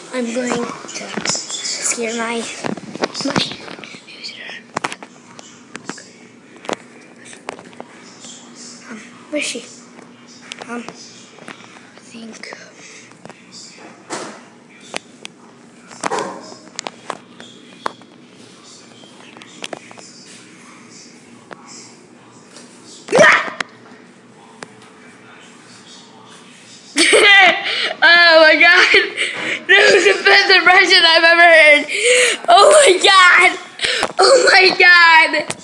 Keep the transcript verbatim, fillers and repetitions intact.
I'm going to scare my my visitor. Um, where is she? Um, I think. Oh my god, that was the best impression I've ever heard. Oh my god, oh my god.